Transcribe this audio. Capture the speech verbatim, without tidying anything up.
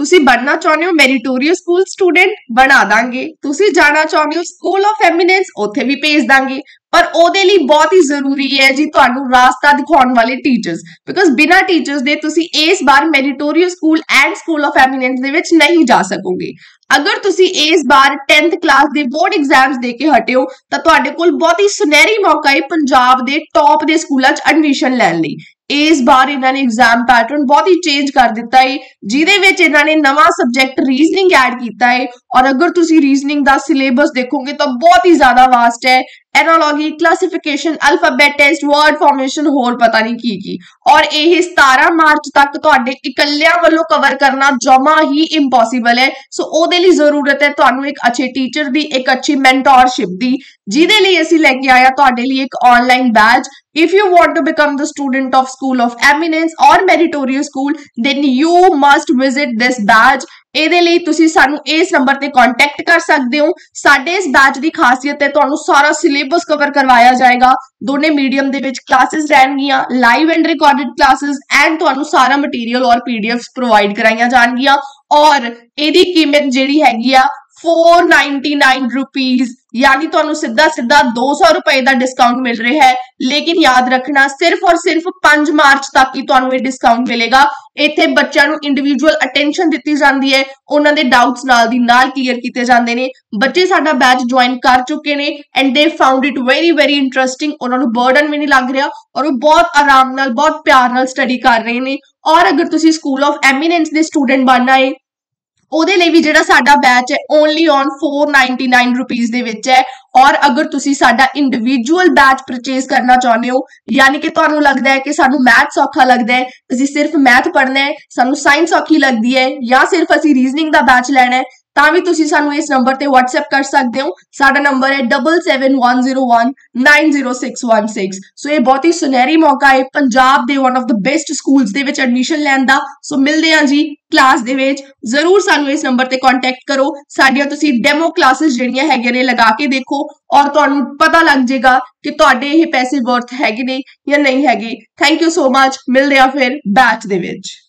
ਤੁਸੀਂ ਬਣਨਾ ਚਾਹੁੰਦੇ ਹੋ ਮੈਰੀਟੋਰੀਅਸ ਸਕੂਲ ਸਟੂਡੈਂਟ, ਬਣਾ ਦਾਂਗੇ। ਤੁਸੀਂ ਜਾਣਾ ਚਾਹੁੰਦੇ ਹੋ ਸਕੂਲ ਆਫ ਐਮੀਨੈਂਸ, ਉੱਥੇ ਵੀ ਭੇਜ ਦਾਂਗੇ। ਪਰ ਉਹਦੇ ਲਈ ਬਹੁਤ ਹੀ ਜ਼ਰੂਰੀ ਹੈ ਜੀ ਤੁਹਾਨੂੰ ਰਾਸਤਾ ਦਿਖਾਉਣ ਵਾਲੇ ਟੀਚਰਸ, ਬਿਕਾਜ਼ ਬਿਨਾਂ ਟੀਚਰਸ ਦੇ ਤੁਸੀਂ ਇਸ ਵਾਰ meritorious school and school of eminence ਦੇ ਵਿੱਚ ਨਹੀਂ ਜਾ ਸਕੋਗੇ। ਅਗਰ ਤੁਸੀਂ ਇਸ ਵਾਰ tenth ਕਲਾਸ ਦੇ ਬੋਰਡ ਐਗਜ਼ਾਮਸ ਦੇ ਕੇ ਹਟੇ ਹੋ ਤਾਂ ਤੁਹਾਡੇ ਕੋਲ ਬਹੁਤ ਹੀ ਸੁਨਹਿਰੀ ਮੌਕਾ ਹੈ ਪੰਜਾਬ ਦੇ ਟੌਪ ਦੇ ਸਕੂਲਾਂ 'ਚ ਐਡਮਿਸ਼ਨ ਲੈਣ ਲਈ। ਇਸ ਵਾਰ ਇਹਨਾਂ ਨੇ ਐਗਜ਼ਾਮ ਪੈਟਰਨ ਬਹੁਤ ਹੀ ਚੇਂਜ ਕਰ ਦਿੱਤਾ ਹੈ, ਜਿਹਦੇ ਵਿੱਚ ਇਹਨਾਂ ਨੇ ਨਵਾਂ ਸਬਜੈਕਟ ਰੀਜ਼ਨਿੰਗ ਐਡ ਕੀਤਾ ਹੈ। ਔਰ ਅਗਰ ਤੁਸੀਂ ਰੀਜ਼ਨਿੰਗ ਦਾ ਸਿਲੇਬਸ ਦੇਖੋਗੇ ਤਾਂ ਬਹੁਤ ਹੀ ਜ਼ਿਆਦਾ ਵਾਸਟ ਹੈ। Analogy, classification, alphabet test, word formation, होर पता नहीं की की। और यह सतारह मार्च तक तुहाडे इकल्लियां वालों कवर करना जमा ही इंपॉसिबल है। सो ओहदे लई जरूरत है तुहानू एक अच्छे टीचर दी, एक अच्छी मेंटोरशिप दी, जिहदे लई असीं लैके आया तुहाडे लई एक online batch. If you want to become the student of School of Eminence or Meritorious School, then you must visit this batch। ਇਹਦੇ ਲਈ ਤੁਸੀਂ ਸਾਨੂੰ ਇਸ ਨੰਬਰ ਤੇ ਕੰਟੈਕਟ ਕਰ ਸਕਦੇ ਹੋ। ਸਾਡੇ ਇਸ ਬੈਚ ਦੀ ਖਾਸੀਅਤ ਹੈ ਤੁਹਾਨੂੰ ਸਾਰਾ ਸਿਲੇਬਸ ਕਵਰ ਕਰਵਾਇਆ ਜਾਏਗਾ। ਦੋਨੇ ਮੀਡੀਅਮ ਦੇ ਵਿੱਚ ਕਲਾਸਿਸ ਰਹਿਣਗੀਆਂ, live and recorded classes, and ਤੁਹਾਨੂੰ ਸਾਰਾ ਮਟੀਰੀਅਲ ਔਰ ਪੀਡੀਐਫਸ ਪ੍ਰੋਵਾਈਡ ਕਰਾਈਆਂ ਜਾਣਗੀਆਂ। ਔਰ ਇਹਦੀ ਕੀਮਤ ਜਿਹੜੀ ਹੈਗੀ ਆ four ninety-nine रुपीज, यानी तुहानू सीधा सीधा दो सौ रुपए का डिस्काउंट मिल रहा है। लेकिन याद रखना सिर्फ और सिर्फ पांच मार्च तक ही तुहानू ये डिस्काउंट मिलेगा। इत्थे बच्चों नू इंडिविजुअल अटेंशन दी जाती है, उन्हां दे डाउट्स नाल दी नाल क्लीयर कीते जांदे ने। बच्चे साडा बैच ज्वाइन कर चुके ने and they found it very very interesting. उन्हां नू बर्डन भी नहीं लग रहा और वो बहुत आराम नाल बहुत प्यार नाल स्टडी कर रहे ने। और अगर तुसी स्कूल ऑफ एमिनेंस दे स्टूडेंट बनना है ਉਹਦੇ ਲਈ ਵੀ ਜਿਹੜਾ ਸਾਡਾ ਬੈਚ ਹੈ only on four ninety-nine rupees ਦੇ ਵਿੱਚ ਹੈ। ਔਰ ਅਗਰ ਤੁਸੀਂ ਸਾਡਾ ਇੰਡੀਵਿਜੂਅਲ ਬੈਚ ਪਰਚੇਸ ਕਰਨਾ ਚਾਹੁੰਦੇ ਹੋ, ਯਾਨੀ ਕਿ ਤੁਹਾਨੂੰ ਲੱਗਦਾ ਹੈ ਕਿ ਸਾਨੂੰ ਮੈਥ ਸੌਖਾ ਲੱਗਦਾ ਹੈ, ਅਸੀਂ ਸਿਰਫ ਮੈਥ ਪੜ੍ਹਨਾ ਹੈ, ਸਾਨੂੰ ਸਾਇੰਸ ਔਖੀ ਲੱਗਦੀ ਹੈ, ਜਾਂ ਸਿਰਫ ਅਸੀਂ ਰੀਜ਼ਨਿੰਗ ਦਾ ਬੈਚ ਲੈਣਾ ਹੈ, ਤਾਂ ਵੀ ਤੁਸੀਂ ਸਾਨੂੰ ਇਸ ਨੰਬਰ ਤੇ WhatsApp ਕਰ ਸਕਦੇ ਹੋ। ਸਾਡਾ ਨੰਬਰ ਹੈ seven seven one zero one nine zero six one six। ਸੋ ਇਹ ਬਹੁਤ ਹੀ ਸੁਨਹਿਰੀ ਮੌਕਾ ਹੈ ਪੰਜਾਬ ਦੇ one of the best schools ਦੇ ਵਿੱਚ ਐਡਮਿਸ਼ਨ ਲੈਣ ਦਾ। ਸੋ ਮਿਲਦੇ ਹਾਂ ਜੀ ਕਲਾਸ ਦੇ ਵਿੱਚ। ਜ਼ਰੂਰ ਸਾਨੂੰ ਇਸ ਨੰਬਰ ਤੇ ਕੰਟੈਕਟ ਕਰੋ। ਸਾਡੀਆਂ ਤੁਸੀਂ ਡੈਮੋ ਕਲਾਸਿਸ ਜਿਹੜੀਆਂ ਹੈਗੀਆਂ ਨੇ ਲਗਾ ਕੇ ਦੇਖੋ ਔਰ ਤੁਹਾਨੂੰ ਪਤਾ ਲੱਗ ਜਾਏਗਾ ਕਿ ਤੁਹਾਡੇ ਇਹ ਪੈਸੇ ਵਰਥ ਹੈਗੇ ਨੇ ਜਾਂ ਨਹੀਂ ਹੈਗੇ। Thank you so much. ਮਿਲਦੇ ਹਾਂ ਫਿਰ ਬੈਚ ਦੇ ਵਿੱਚ।